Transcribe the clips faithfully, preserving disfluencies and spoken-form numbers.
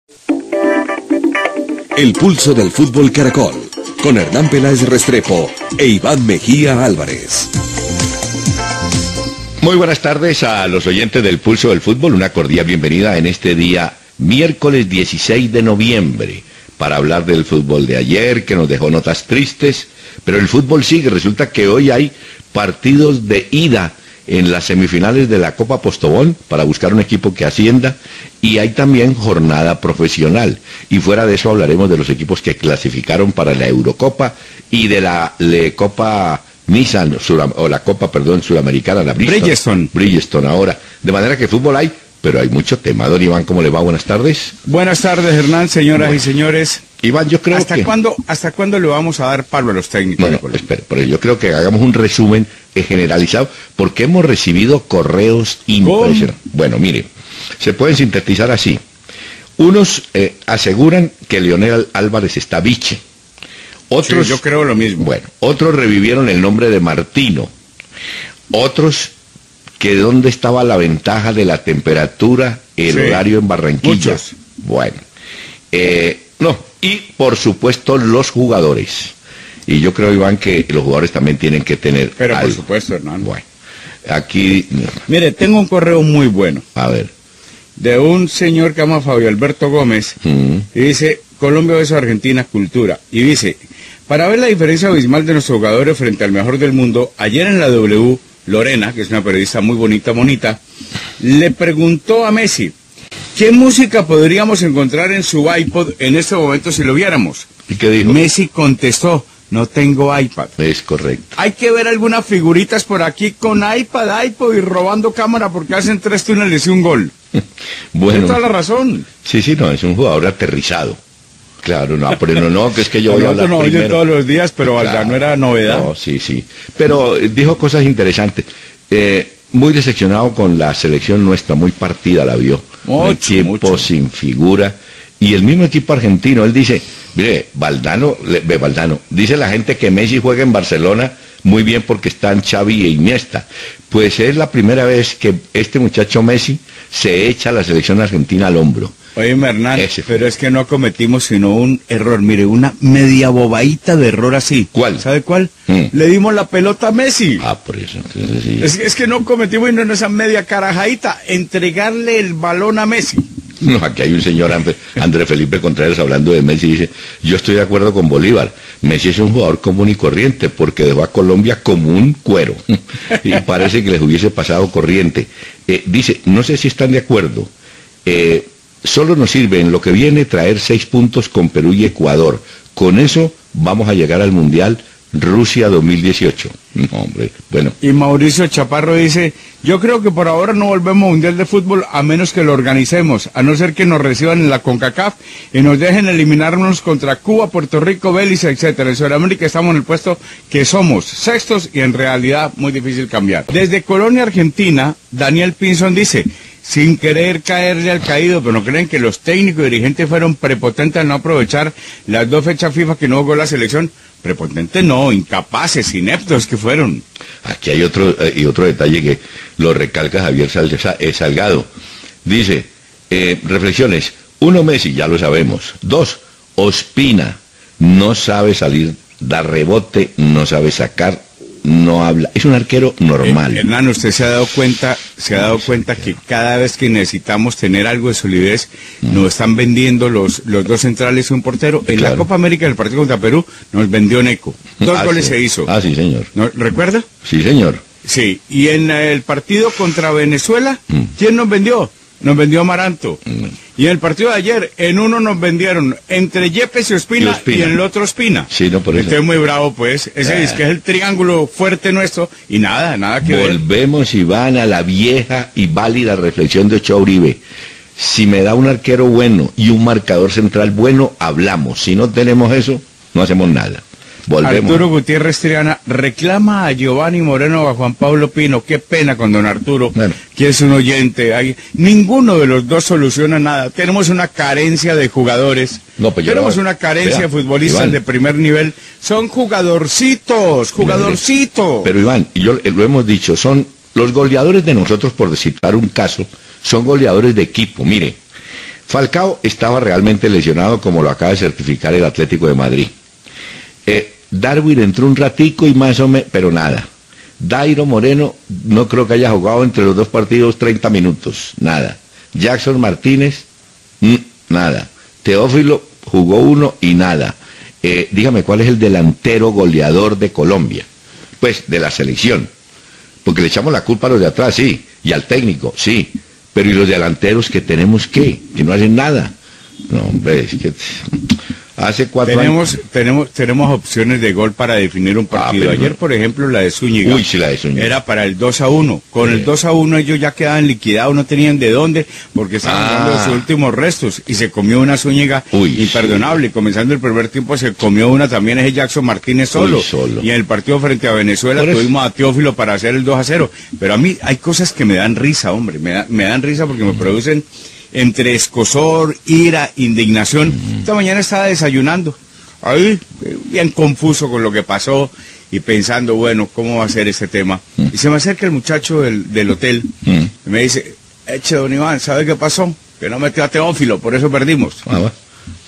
El pulso del fútbol Caracol, con Hernán Peláez Restrepo e Iván Mejía Álvarez. Muy buenas tardes a los oyentes del Pulso del Fútbol, una cordial bienvenida en este día, miércoles dieciséis de noviembre, para hablar del fútbol de ayer, que nos dejó notas tristes, pero el fútbol sigue. Resulta que hoy hay partidos de ida en las semifinales de la Copa Postobón para buscar un equipo que ascienda, y hay también jornada profesional, y fuera de eso hablaremos de los equipos que clasificaron para la Eurocopa y de la le Copa Nissan, o la Copa, perdón, Sudamericana, la Bridgestone. Bridgestone. Bridgestone ahora, de manera que fútbol hay, pero hay mucho tema. Don Iván, ¿cómo le va? Buenas tardes. Buenas tardes, Hernán, señoras bueno. y señores. Iván, yo creo ¿Hasta que... cuándo, ¿Hasta cuándo le vamos a dar palo a los técnicos? Bueno, espera, pero yo creo que hagamos un resumen generalizado, porque hemos recibido correos impresionantes. Bueno, mire, se pueden sintetizar así. Unos eh, aseguran que Leonel Álvarez está biche. Otros, sí, yo creo lo mismo. Bueno, otros revivieron el nombre de Martino. Otros que dónde estaba la ventaja de la temperatura, el sí, horario en Barranquilla. Muchos. Bueno, eh, no, y por supuesto los jugadores. Y yo creo, Iván, que los jugadores también tienen que tener Pero algo. Por supuesto, Hernán. Bueno, aquí... Mire, tengo un correo muy bueno. A ver. De un señor que se llama Fabio Alberto Gómez, mm. y dice, Colombia versus Argentina, cultura. Y dice, para ver la diferencia abismal de nuestros jugadores frente al mejor del mundo, ayer en la W, Lorena, que es una periodista muy bonita, bonita, le preguntó a Messi, ¿qué música podríamos encontrar en su iPod en este momento si lo viéramos? ¿Y qué dijo? Messi contestó, no tengo iPad. Es correcto. Hay que ver algunas figuritas por aquí con iPad, iPod y robando cámara porque hacen tres túneles y un gol. Bueno. Tiene toda la razón. Sí, sí, no, es un jugador aterrizado. Claro, no, pero no, no, que es que yo voy a hablar no, primero. Oye todos los días, pero claro, no era novedad. No, sí, sí. Pero eh, dijo cosas interesantes. Eh, muy decepcionado con la selección nuestra, muy partida la vio. Mucho, un equipo mucho. sin figura. Y el mismo equipo argentino, él dice, mire, Valdano, le, Valdano, dice la gente que Messi juega en Barcelona muy bien porque están Xavi e Iniesta. Pues es la primera vez que este muchacho Messi se echa a la selección argentina al hombro. Oye, Hernán, pero es que no cometimos sino un error, mire, una media bobadita de error así. ¿Cuál? ¿Sabe cuál? Mm. Le dimos la pelota a Messi. Ah, por eso. Entonces, sí. es, es que no cometimos sino esa media carajadita, entregarle el balón a Messi. No, aquí hay un señor, André Felipe Contreras, hablando de Messi, dice, yo estoy de acuerdo con Bolívar, Messi es un jugador común y corriente, porque dejó a Colombia como un cuero, y parece que les hubiese pasado corriente. Eh, dice, no sé si están de acuerdo, eh, solo nos sirve en lo que viene traer seis puntos con Perú y Ecuador, con eso vamos a llegar al Mundial Rusia dos mil dieciocho. No, hombre, bueno. Y Mauricio Chaparro dice, yo creo que por ahora no volvemos a Mundial de Fútbol a menos que lo organicemos, a no ser que nos reciban en la CONCACAF y nos dejen eliminarnos contra Cuba, Puerto Rico, Belice, etcétera. En Sudamérica estamos en el puesto que somos, sextos, y en realidad muy difícil cambiar. Desde Colonia, Argentina, Daniel Pinzón dice, sin querer caerle al caído, pero no creen que los técnicos y dirigentes fueron prepotentes al no aprovechar las dos fechas FIFA que no jugó la selección. Prepotentes no, incapaces, ineptos que fueron. Aquí hay otro eh, y otro detalle que lo recalca Javier Salgado. Dice, eh, reflexiones, uno, Messi, ya lo sabemos. Dos, Ospina, no sabe salir, da rebote, no sabe sacar, no habla, es un arquero normal. Eh, Hernán, usted se ha dado cuenta, se ha dado cuenta que cada vez que necesitamos tener algo de solidez, mm. nos están vendiendo los, los dos centrales y un portero. En claro. la Copa América del partido contra Perú, nos vendió Neco. Dos ah, goles sí. se hizo. Ah, sí, señor. ¿No, ¿Recuerda? Sí, señor. Sí, y en el partido contra Venezuela, mm. ¿quién nos vendió? Nos vendió Amaranto. Mm. Y en el partido de ayer, en uno nos vendieron entre Yepes y Ospina, y, Ospina. y en el otro Ospina. Sí, no, por eso. Estoy muy bravo, pues. Ese ah. es que es el triángulo fuerte nuestro, y nada, nada que ver. Volvemos, Iván, a la vieja y válida reflexión de Ochoa Uribe. Si me da un arquero bueno y un marcador central bueno, hablamos. Si no tenemos eso, no hacemos nada. Volvemos. Arturo Gutiérrez Triana reclama a Giovanni Moreno o a Juan Pablo Pino. Qué pena con don Arturo, bueno. que es un oyente. Hay, ninguno de los dos soluciona nada. Tenemos una carencia de jugadores. No, pues Tenemos no, una carencia vea, de futbolistas Iván. de primer nivel. Son jugadorcitos, jugadorcitos. Pero Iván, y yo lo hemos dicho, son los goleadores de nosotros, por citar un caso, son goleadores de equipo. Mire, Falcao estaba realmente lesionado, como lo acaba de certificar el Atlético de Madrid. Eh, Darwin entró un ratico y más o menos, pero nada. Dairo Moreno no creo que haya jugado entre los dos partidos treinta minutos, nada. Jackson Martínez, mmm, nada. Teófilo jugó uno y nada. Eh, dígame, ¿cuál es el delantero goleador de Colombia? Pues de la selección. Porque le echamos la culpa a los de atrás, sí, y al técnico, sí. Pero ¿y los delanteros que tenemos qué? Que no hacen nada. No, hombre, es que hace cuatro tenemos, años... Tenemos, tenemos opciones de gol para definir un partido. Ah, pero... Ayer, por ejemplo, la de Zúñiga. Uy, sí, la de Zúñiga. Era para el dos a uno. Con sí. el dos a uno ellos ya quedaban liquidados, no tenían de dónde, porque estaban ah. dando sus últimos restos. Y se comió una Zúñiga Uy, imperdonable. Sí. Comenzando el primer tiempo se comió una también ese Jackson Martínez solo. Uy, solo. Y en el partido frente a Venezuela tuvimos a Teófilo para hacer el dos a cero. Pero a mí hay cosas que me dan risa, hombre. Me, da, me dan risa porque me producen entre escozor, ira, indignación. Mm. Esta mañana estaba desayunando. Ahí, bien confuso con lo que pasó y pensando, bueno, ¿cómo va a ser este tema? Mm. Y se me acerca el muchacho del, del hotel mm. y me dice, eche, don Iván, ¿sabe qué pasó? Que no metió a Teófilo, por eso perdimos. Ah, bueno.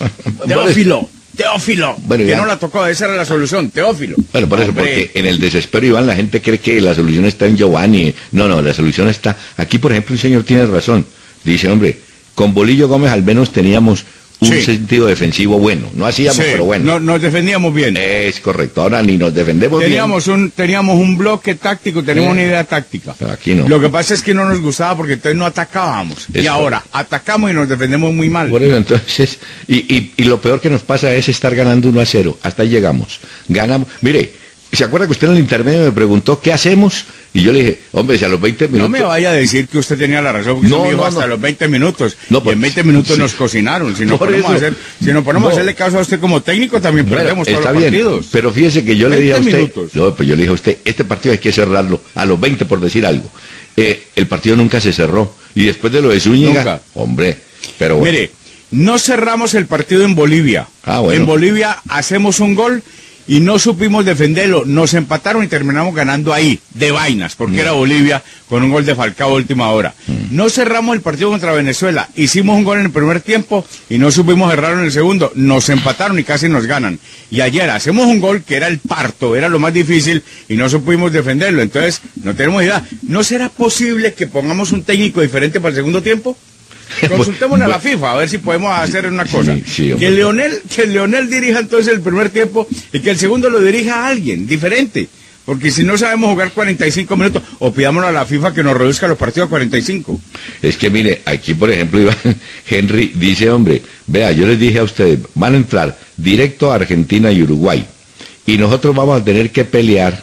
Teófilo, Teófilo, bueno, que no la tocó, esa era la solución, Teófilo. Bueno, por eso, Hombre. porque en el desespero, Iván, la gente cree que la solución está en Giovanni. No, no, la solución está... Aquí, por ejemplo, el señor tiene razón. Dice, hombre, con Bolillo Gómez al menos teníamos... un sí. sentido defensivo bueno, no hacíamos, sí, pero bueno. No, nos defendíamos bien. Es correcto, ahora ni nos defendemos teníamos bien. Un, teníamos un bloque táctico, teníamos eh, una idea táctica. Pero aquí no. Lo que pasa es que no nos gustaba porque entonces no atacábamos. Es y ahora, correcto. atacamos y nos defendemos muy mal. Por eso, entonces, y, y, y lo peor que nos pasa es estar ganando uno a cero, hasta ahí llegamos. Ganamos, mire, ¿se acuerda que usted en el intermedio me preguntó qué hacemos? Y yo le dije, hombre, si a los veinte minutos... No me vaya a decir que usted tenía la razón, porque no, usted me dijo no, hasta no. los veinte minutos. No, y en veinte minutos sí. nos cocinaron. Si nos ponemos, a, hacer, si nos ponemos no. a hacerle caso a usted como técnico, también bueno, perdemos todos los bien, partidos. Pero fíjese que yo le dije a usted... No, pues yo le dije a usted, este partido hay que cerrarlo a los veinte, por decir algo. Eh, el partido nunca se cerró. Y después de lo de Zúñiga, nunca. hombre, pero bueno. Mire, no cerramos el partido en Bolivia. Ah, bueno. En Bolivia hacemos un gol... y no supimos defenderlo, nos empataron y terminamos ganando ahí, de vainas, porque mm. era Bolivia con un gol de Falcao a última hora. Mm. No cerramos el partido contra Venezuela, hicimos un gol en el primer tiempo y no supimos cerrarlo en el segundo, nos empataron y casi nos ganan. Y ayer hacemos un gol que era el parto, era lo más difícil y no supimos defenderlo, entonces no tenemos idea. ¿No será posible que pongamos un técnico diferente para el segundo tiempo? Consultémosle a la FIFA a ver si podemos hacer una cosa. Sí, sí, que Leonel, que Leonel dirija entonces el primer tiempo y que el segundo lo dirija a alguien diferente. Porque si no sabemos jugar cuarenta y cinco minutos, o pidámosle a la FIFA que nos reduzca los partidos a cuarenta y cinco. Es que mire, aquí por ejemplo Iván Henry dice, hombre, vea, yo les dije a ustedes, van a entrar directo a Argentina y Uruguay. Y nosotros vamos a tener que pelear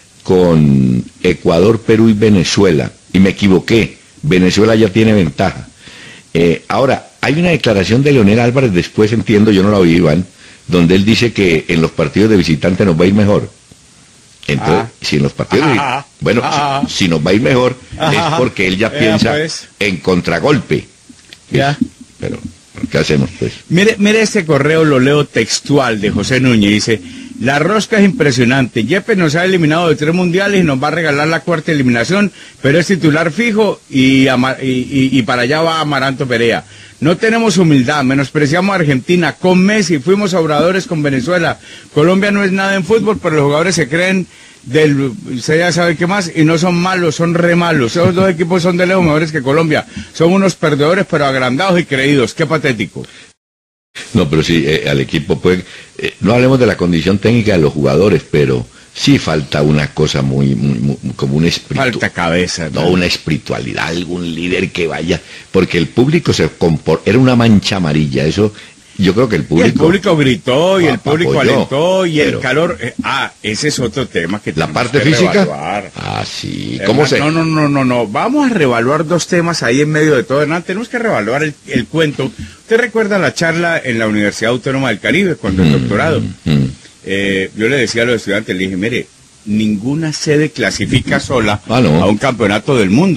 con Ecuador, Perú y Venezuela. Y me equivoqué, Venezuela ya tiene ventaja. Eh, ahora, hay una declaración de Leonel Álvarez, después entiendo, yo no la oí, Iván, donde él dice que en los partidos de visitante nos va a ir mejor. Entonces, ah. si en los partidos de visitante, bueno, ah. si, si nos va a ir mejor, ah. es porque él ya eh, piensa pues. en contragolpe. Ya. Pero, ¿qué hacemos, pues? Mire, mire este correo, lo leo textual de José Núñez, dice... La rosca es impresionante. Yepes nos ha eliminado de tres mundiales y nos va a regalar la cuarta eliminación, pero es titular fijo y, y, y, y para allá va Amaranto Perea. No tenemos humildad, menospreciamos a Argentina. Con Messi fuimos obradores con Venezuela. Colombia no es nada en fútbol, pero los jugadores se creen del... Usted ya sabe qué más, y no son malos, son re malos. Esos dos equipos son de lejos mejores que Colombia. Son unos perdedores, pero agrandados y creídos. Qué patético. No, pero sí, eh, al equipo, pues, eh, no hablemos de la condición técnica de los jugadores, pero sí falta una cosa muy, muy, muy como un espíritu. Falta cabeza. No, una espiritualidad, algún líder que vaya, porque el público se comportó, era una mancha amarilla, eso... Yo creo que el público... Y el público gritó, y el público apoyó, alentó, y el calor... Eh, ah, ese es otro tema que ¿La parte que física? Revaluar. Ah, sí. ¿Cómo Hermano, se...? No, no, no, no, no. Vamos a revaluar dos temas ahí en medio de todo. Hernán, tenemos que revaluar el, el cuento. ¿Usted recuerda la charla en la Universidad Autónoma del Caribe, cuando el doctorado? Mm, mm. Eh, yo le decía a los estudiantes, le dije, mire, ninguna sede clasifica sola ah, no. a un campeonato del mundo.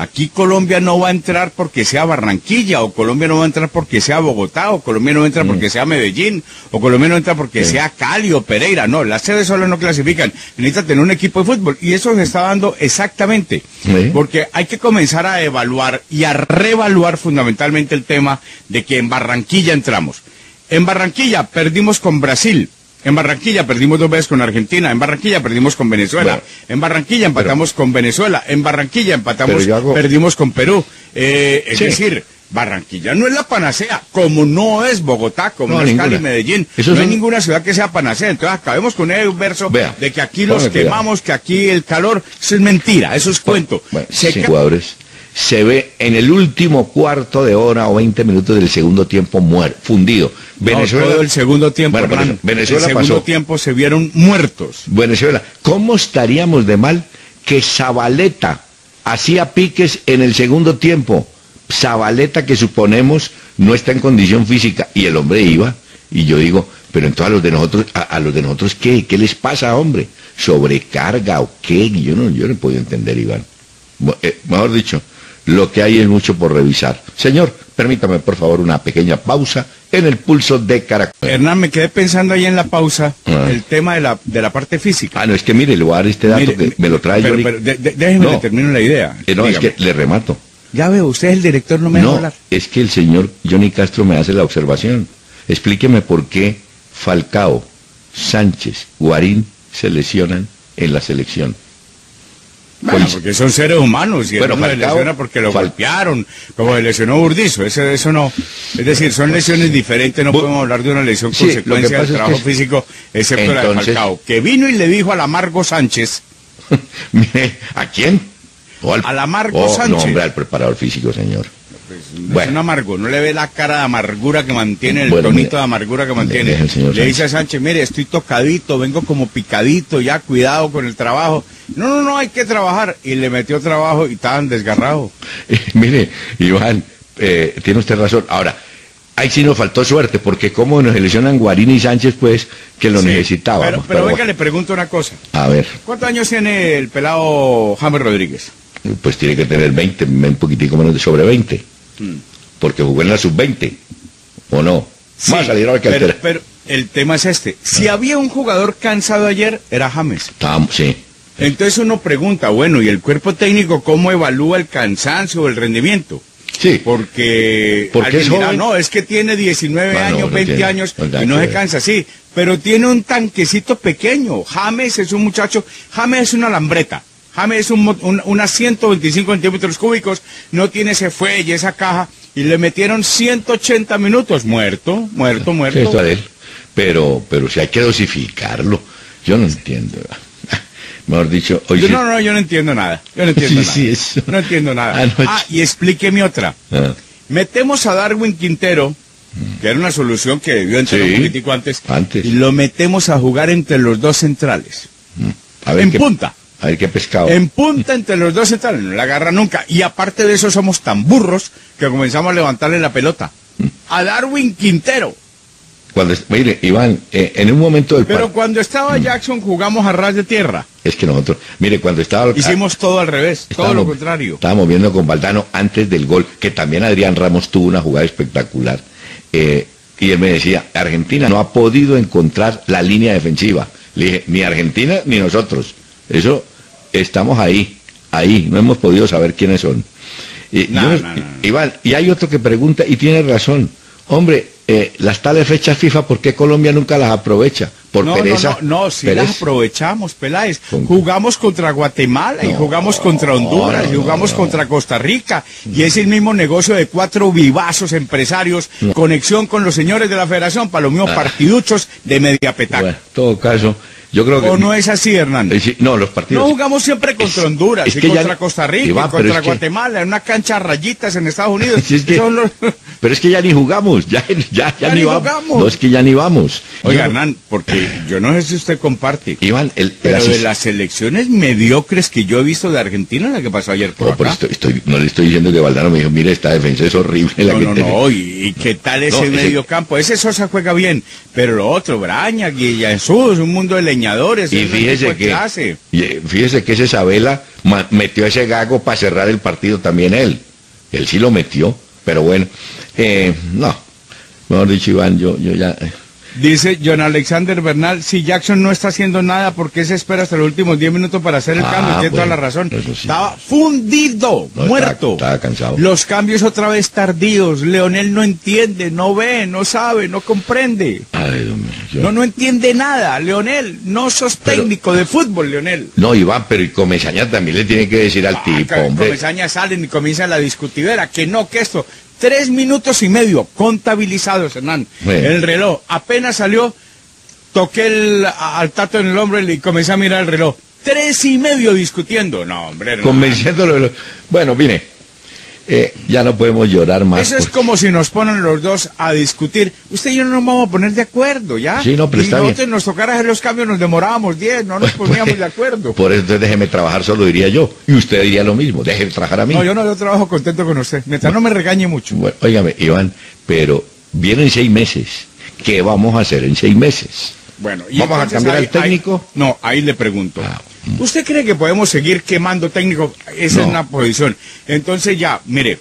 Aquí Colombia no va a entrar porque sea Barranquilla, o Colombia no va a entrar porque sea Bogotá, o Colombia no va a entrar mm. porque sea Medellín, o Colombia no entra porque sí. sea Cali o Pereira. No, las sedes solo no clasifican. Necesita tener un equipo de fútbol. Y eso se está dando exactamente. Sí. Porque hay que comenzar a evaluar y a reevaluar fundamentalmente el tema de que en Barranquilla entramos. En Barranquilla perdimos con Brasil. En Barranquilla perdimos dos veces con Argentina, en Barranquilla perdimos con Venezuela, bueno, en Barranquilla empatamos pero, con Venezuela, en Barranquilla empatamos, hago... perdimos con Perú. Eh, es sí. decir, Barranquilla no es la panacea, como no es Bogotá, como no, no es Cali, Medellín, Eso no son... hay ninguna ciudad que sea panacea. Entonces acabemos con el verso Vea, de que aquí los quemamos, cuidado. que aquí el calor, eso es mentira, eso es cuento. Bueno, Se sí, ca... jugadores. Se ve en el último cuarto de hora o veinte minutos del segundo tiempo muerto, fundido. Venezuela, no, todo el segundo tiempo, bueno, hermano, Venezuela el segundo pasó. tiempo se vieron muertos. Venezuela, ¿cómo estaríamos de mal que Zabaleta hacía piques en el segundo tiempo? Zabaleta, que suponemos no está en condición física, y el hombre iba, y yo digo, pero entonces a los de nosotros, a, a los de nosotros, ¿qué? ¿Qué les pasa, hombre? ¿Sobrecarga o qué? Yo no, yo no puedo entender, Iván. Eh, mejor dicho, lo que hay es mucho por revisar. Señor, permítame por favor una pequeña pausa en el pulso de Caracol. Hernán, me quedé pensando ahí en la pausa, ah. el tema de la, de la parte física. Ah, no, es que mire, le voy a dar este dato mire, que me lo trae pero, yo. Pero de, de, déjeme no, le termino la idea. Eh, no, Dígame. Es que le remato. Ya veo, usted es el director, no me no, deja hablar. Es que el señor Johnny Castro me hace la observación. Explíqueme por qué Falcao, Sánchez, Guarín se lesionan en la selección. Bueno, porque son seres humanos y bueno, uno Falcao, se lesiona porque lo Fal... golpearon, como se lesionó Burdizo, eso, eso no, es decir, son lesiones diferentes, no Bu podemos hablar de una lesión sí, consecuencia del trabajo es que... físico, excepto Entonces... la de Falcao, que vino y le dijo a Lamargo Sánchez. ¿A quién? ¿O al... A Lamargo oh, Sánchez. No, hombre, al preparador físico, señor. Pues, bueno. Es un amargo, no le ve la cara de amargura que mantiene, el bueno, tonito mire, de amargura que mantiene. Le, le dice a Sánchez, mire, estoy tocadito, vengo como picadito, ya cuidado con el trabajo. No, no, no, hay que trabajar. Y le metió trabajo y estaban desgarrados. Eh, mire, Iván, eh, tiene usted razón. Ahora, ahí sí nos faltó suerte, porque como nos seleccionan Guarín y Sánchez, pues, que lo sí, necesitaban. Pero, pero, pero venga, bueno. le pregunto una cosa. A ver. ¿Cuántos años tiene el pelado James Rodríguez? Pues tiene que tener veinte, un poquitico menos de sobre veinte. Hmm. Porque jugó en la sub veinte, ¿o no? Sí, Más salieron al pero, pero el tema es este. Si ah. había un jugador cansado ayer, era James. Ah, sí. Entonces uno pregunta, bueno, ¿y el cuerpo técnico cómo evalúa el cansancio o el rendimiento? Sí. Porque, Porque es dirá, no, es que tiene diecinueve ah, años, no, no veinte tiene, años no y no se cansa, sí. Pero tiene un tanquecito pequeño. James es un muchacho, James es una lambreta. James es un, un, unas ciento veinticinco centímetros cúbicos, no tiene ese fuelle, esa caja, y le metieron ciento ochenta minutos, muerto, muerto, muerto. Sí, está de él. Pero, pero si hay que dosificarlo, yo no entiendo. Mejor dicho, hoy yo, sí... No, no, yo no entiendo nada, yo no entiendo sí, nada. Sí, eso. No entiendo nada. Anoche... Ah, y explíqueme otra. Ah. Metemos a Darwin Quintero, que era una solución que debió entrar sí, un poquitico antes, antes, y lo metemos a jugar entre los dos centrales. A ver en qué... punta. A ver qué pescado. En punta entre los dos centrales, no la agarra nunca. Y aparte de eso somos tan burros que comenzamos a levantarle la pelota. A Darwin Quintero. Cuando, mire, Iván, eh, en un momento del Pero cuando estaba Jackson jugamos a ras de tierra. Es que nosotros, mire, cuando estaba... Hicimos todo al revés, todo lo contrario. Estábamos viendo con Valdano antes del gol, que también Adrián Ramos tuvo una jugada espectacular. Eh, y él me decía, Argentina no ha podido encontrar la línea defensiva. Le dije, ni Argentina ni nosotros. Eso... Estamos ahí, ahí, no hemos podido saber quiénes son. Y, no, yo, no, no, Iván, y hay otro que pregunta, y tiene razón, hombre, eh, las tales fechas FIFA, ¿por qué Colombia nunca las aprovecha? ¿Por no, pereza? No, no, no, sí pereza. Las aprovechamos, Peláez. ¿Cómo? Jugamos contra Guatemala, no, y jugamos contra Honduras, no, y jugamos no, no. contra Costa Rica, no. y es el mismo negocio de cuatro vivazos empresarios, no. conexión con los señores de la federación, para los mismos ah. partiduchos de media petaca. Bueno, en todo caso... Yo creo que... ¿O no es así, Hernández? Eh, no, los partidos... No jugamos siempre contra Honduras, es, es y contra ya... Costa Rica, Iván, y contra es Guatemala, que... en una cancha de rayitas en Estados Unidos. Si es que... Son los... Pero es que ya ni jugamos, ya, ya, ya, Ya ni ni vamos. jugamos. No, es que ya ni vamos. Oiga, Yo- Hernán, porque yo no sé si usted comparte, Iván, el, el pero de asist- las elecciones mediocres que yo he visto de Argentina, la que pasó ayer por No, pero acá. estoy, estoy- no le estoy diciendo que Valdano me dijo, mire, esta defensa es horrible. La No, que no, tiene". no, y, y qué tal ese No, ese- medio campo. Ese Sosa juega bien, pero lo otro, Braña, Guillanzú, es un mundo de leñadores. Y es un fíjese tipo de que, clase. y, eh, fíjese que ese Sabela ma- metió ese gago para cerrar el partido también él. Él sí lo metió, pero bueno, eh, no, mejor dicho, Iván, yo, yo ya... eh, Dice John Alexander Bernal, si Jackson no está haciendo nada, ¿por qué se espera hasta los últimos diez minutos para hacer el Ah, cambio? Tiene toda bueno, la razón. eso sí. Estaba fundido, No, muerto. estaba- estaba cansado. Los cambios otra vez tardíos. Leonel no entiende, no ve, no sabe, no comprende. Ay, Dios mío, yo- No, no entiende nada. Leonel, no sos Pero- técnico de fútbol, Leonel. No, Iván, pero y Comesaña también le tiene que decir al Ah, tipo, ca- hombre. Comesaña salen y comienza la discutidera, que no, que esto. Tres minutos y medio contabilizados, Hernán. Bueno. El reloj apenas salió, toqué el, a- al Tato en el hombro y comencé a mirar el reloj. Tres y medio discutiendo. No, hombre, Hernán. Convenciéndolo. de lo- Bueno, mire, eh, ya no podemos llorar más. Eso es porque- como si nos ponen los dos a discutir. Usted y yo no nos vamos a poner de acuerdo, ¿ya? Sí, no, pero y está nosotros bien. nos tocara hacer los cambios, nos demorábamos diez, no nos poníamos de acuerdo. Por eso entonces déjeme trabajar solo, diría yo. Y usted diría lo mismo, déjeme trabajar a mí. No, yo no, yo trabajo contento con usted. Mientras no me regañe mucho. Bueno, óigame, Iván, pero vienen seis meses. ¿Qué vamos a hacer en seis meses? Bueno, ¿Vamos a entonces cambiar ahí- al técnico? ahí- no, ahí le pregunto. Ah, ¿Usted cree que podemos seguir quemando técnicos? Esa No. es una posición. Entonces ya, mire,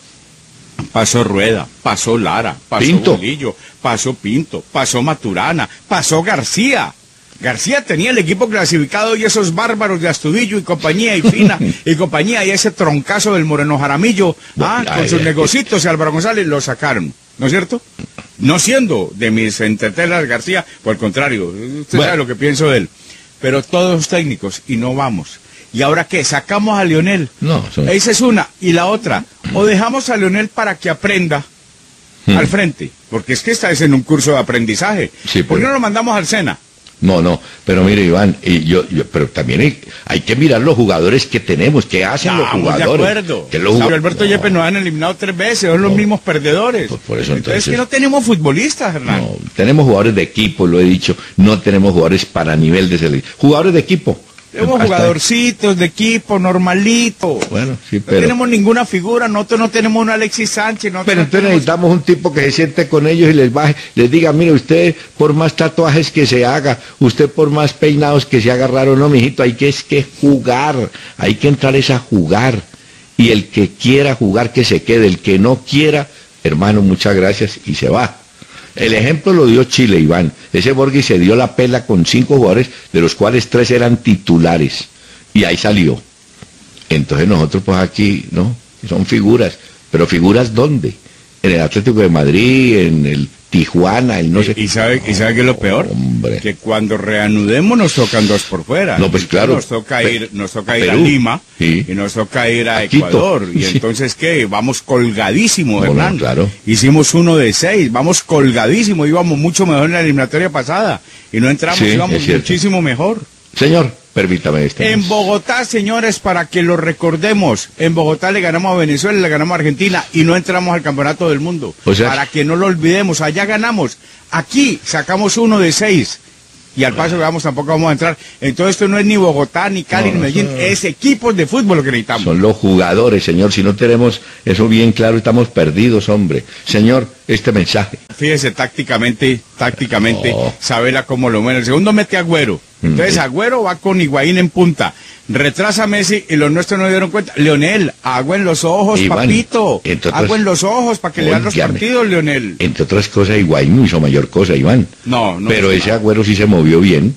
pasó Rueda, pasó Lara, pasó Pinto. Bolillo, pasó Pinto, pasó Maturana, pasó García. García tenía el equipo clasificado y esos bárbaros de Astudillo y compañía y Fina y compañía y ese troncazo del Moreno Jaramillo, Bueno, ah, ya, con ya, sus ya. negocitos y Álvaro González lo sacaron, ¿no es cierto? No siendo de mis entretelas García, por el contrario, usted Bueno. sabe lo que pienso de él. Pero todos técnicos y no vamos. ¿Y ahora qué? ¿Sacamos a Leonel? No, son- Esa es una. Y la otra, o dejamos a Leonel para que aprenda Hmm. al frente, porque es que está en un curso de aprendizaje. Sí, ¿Por qué pero- no lo mandamos al Sena? No, no, pero mire, Iván, y yo, yo- pero también hay, hay que mirar los jugadores que tenemos, qué hacen los Estamos de jugadores. acuerdo. Que los Sabio jug- Alberto No, Yepes nos han eliminado tres veces, son los No. mismos perdedores. Pues por eso, entonces, entonces- que no tenemos futbolistas, Hernán. no, tenemos jugadores de equipo, lo he dicho, no tenemos jugadores para nivel de selección. Jugadores de equipo. Tenemos Hasta- jugadorcitos de equipo, normalito. Bueno, sí, No pero... tenemos ninguna figura, nosotros no tenemos un Alexis Sánchez. nosotros Pero no entonces tenemos- necesitamos un tipo que se siente con ellos y les baje, les diga, mire, usted por más tatuajes que se haga, usted por más peinados que se haga raro, no, mijito, hay que es que jugar, hay que entrar es a jugar. Y el que quiera jugar, que se quede, el que no quiera, hermano, muchas gracias, y se va. El ejemplo lo dio Chile, Iván. Ese Borghi se dio la pela con cinco jugadores, de los cuales tres eran titulares. Y ahí salió. Entonces nosotros pues aquí, ¿no? Son figuras. ¿Pero figuras dónde? En el Atlético de Madrid, en el Tijuana, el no sé... ¿Y sabe, y sabe qué es lo peor? Hombre. Que cuando reanudemos nos tocan dos por fuera. No, pues, claro. Nos toca Pe- ir, nos toca a ir a Perú. Lima Sí. y nos toca ir a, A Quito. Ecuador. Y Sí. entonces, ¿qué? Vamos colgadísimos, No, no, Hernán. claro. Hicimos uno de seis, vamos colgadísimos, íbamos mucho mejor en la eliminatoria pasada. Y no entramos, Sí, íbamos es cierto. muchísimo mejor. Señor, permítame este. En Bogotá, señores, para que lo recordemos, en Bogotá le ganamos a Venezuela, le ganamos a Argentina y no entramos al campeonato del mundo. O sea- para que no lo olvidemos, allá ganamos. Aquí sacamos uno de seis. Y al paso que vamos tampoco vamos a entrar. Entonces esto no es ni Bogotá, ni Cali, No, ni no, Medellín, no. es equipos de fútbol lo que necesitamos. Son los jugadores, señor. Si no tenemos eso bien claro, estamos perdidos, hombre. Señor, este mensaje. Fíjese tácticamente, tácticamente, No. Sabela cómo lo mueve. El segundo mete a Agüero. Entonces Mm. Agüero va con Higuaín en punta. Retrasa a Messi y los nuestros no dieron cuenta. Leonel, agua en los ojos, Iván, papito. entre otras- Agua en los ojos para que le dan los Óigame. partidos, Leonel. Entre otras cosas, Higuaín no hizo mayor cosa, Iván. No, no. Pero hizo ese nada. Agüero sí se movió bien.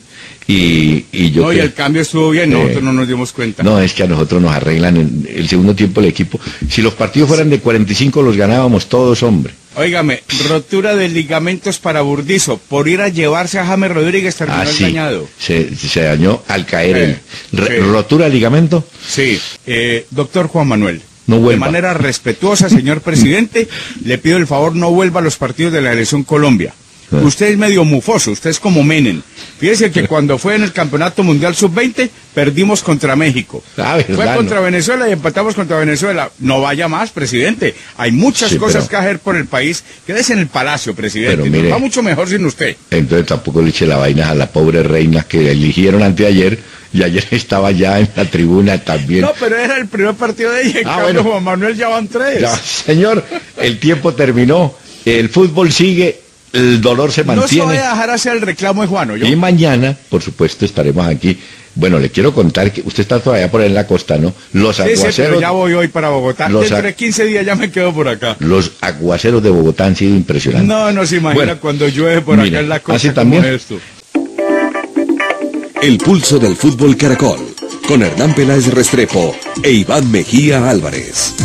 Y, y yo No, y creo- el cambio estuvo bien, Eh, nosotros no nos dimos cuenta. No, es que a nosotros nos arreglan en el segundo tiempo el equipo. Si los partidos fueran de cuarenta y cinco, los ganábamos todos, hombre. Óigame, rotura de ligamentos para Burdizo. Por ir a llevarse a James Rodríguez terminó el Así. dañado. Se, se dañó al caer Eh, el re- sí. rotura de ligamento. Sí, eh, doctor Juan Manuel. No de vuelva. manera respetuosa, señor presidente, le pido el favor no vuelva a los partidos de la Selección Colombia. Usted es medio mufoso, usted es como Menem. Fíjese que cuando fue en el Campeonato Mundial sub veinte, perdimos contra México. Ah, ¿verdad? Fue contra No. Venezuela y empatamos contra Venezuela. No vaya más, presidente. Hay muchas Sí, cosas pero- que hacer por el país. Quédese en el palacio, presidente. Pero Nos mire- va mucho mejor sin usted. Entonces tampoco le eche la vaina a la pobre reina que eligieron anteayer y ayer estaba ya en la tribuna también. No, pero era el primer partido de ella. En Ah, cambio, bueno. Juan Manuel ya van tres. Ya, señor, el tiempo terminó, el fútbol sigue, el dolor se No se mantiene. vaya a dejar hacer el reclamo de Juano. Yo... Y mañana, por supuesto, estaremos aquí. Bueno, le quiero contar que usted está todavía por ahí en la costa, ¿no? Los Sí, sí, pero aguaceros, ya voy hoy para Bogotá. Los Dentro a- de quince días ya me quedo por acá. los aguaceros de Bogotá han sido impresionantes. No, no se imagina Bueno, cuando llueve por mire, acá en la costa. así como también. esto. El pulso del fútbol Caracol. Con Hernán Peláez Restrepo e Iván Mejía Álvarez.